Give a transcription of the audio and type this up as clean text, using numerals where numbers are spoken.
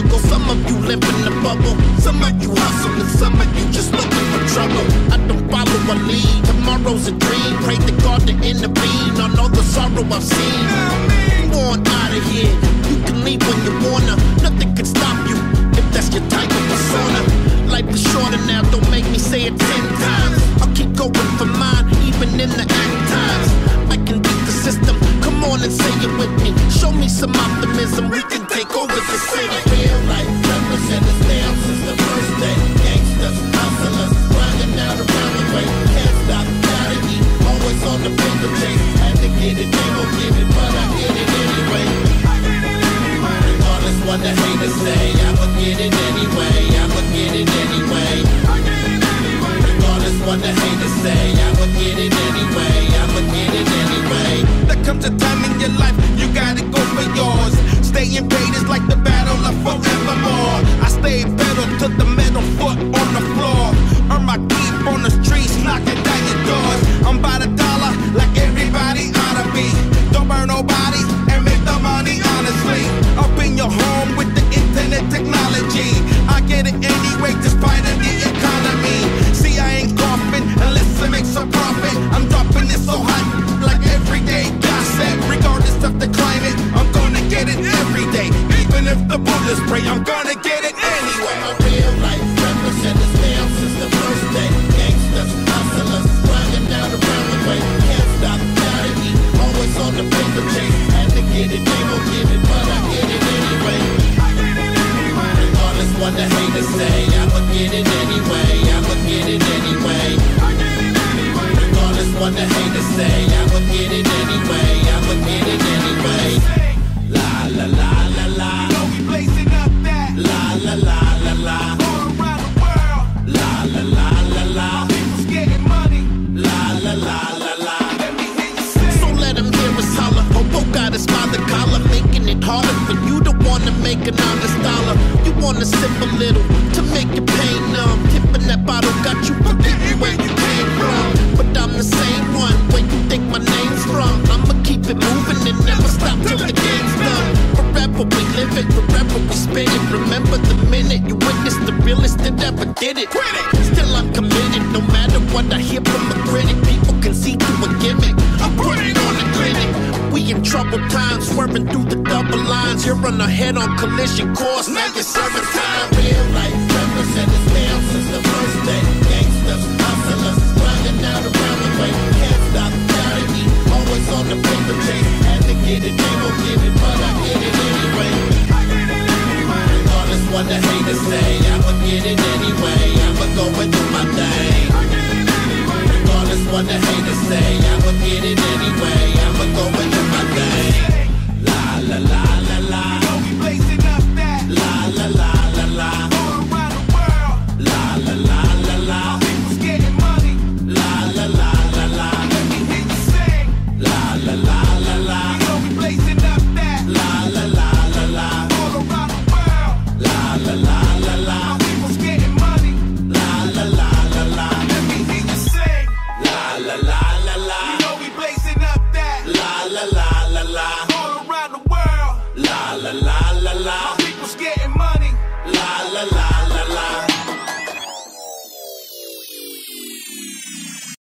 struggle. Some of you live in the bubble. Some of you hustle and some of you just looking for trouble. I don't follow a lead. Tomorrow's a dream. Pray to God to intervene on all the sorrow I've seen. You want out of here. You can leave when you wanna. Nothing can stop you if that's your type of persona. Life is shorter now. Don't make me say it 10 times. I'll keep going for mine, even in the end times. I can beat the system. Come on and say it with me. Show me some optimism. We can take over the city. Real life representatives down since the first day. Gangsters, hustlers, grinding out around the way. Can't stop, gotta eat. Always on the paper chase. Had to get it, they gon' give it, but I get it anyway. Regardless what the haters say, I'ma get it anyway. I'ma get it anyway. Regardless what the haters say, I'ma get it anyway. I'ma get it anyway. There comes a time in your life you gotta go for yours. Staying paid is like the battle of forevermore. I stay pedal to the metal, foot on the floor. Earn my keep on the streets, knocking down your doors. I'm by the dollar like everybody ought to be. Don't burn nobody and make the money honestly. Up in your home with the internet technology. I get it anyway despite of the economy. See, I ain't coughing unless it makes a profit. I'm dropping it so hot like everyday gossip. Regardless of the climate, I'm gonna get it every day. Even if the bullets spray, I'm gonna get it anyway. My real life representatives down since the first day. Gangsters, hustlers, grinding out around the way. Can't stop, gotta eat. Always on the paper chase. Had to get it, they gon' give it, but I get it anyway. Regardless what the haters say, I'ma get it anyway. I'ma get it anyway. Regardless what the haters say, I'ma get it anyway. I'ma get it anyway. La la la la la. You know we blazing up that. La la la la la. All around the world. La la la la la. All people's getting money. La la la la la. Let me hear you say. So let him hear us holler. Hobo got his father collar, making it harder for you to wanna make an honest dollar. You wanna sip a little to make your pain numb. Tipping that bottle got you forgetting where you came from. But I'm the same one where you think my name's from. I'ma keep it moving and never stop till the game's done. Forever we live it, forever we spin it. Remember the minute you witnessed the realest that ever did it. Still I'm committed, no matter what I hear from a critic. People can see through a gimmick. I put it on the clinic. We in troubled times, swerving through the double lines. You're on a head-on collision course, now you're serving time. Real life representatives down since the first day. Gangsters, hustlers, grinding out around the way. Can't stop, gotta eat. Always on the paper chase. Had to get it, they gon' give it, but I get it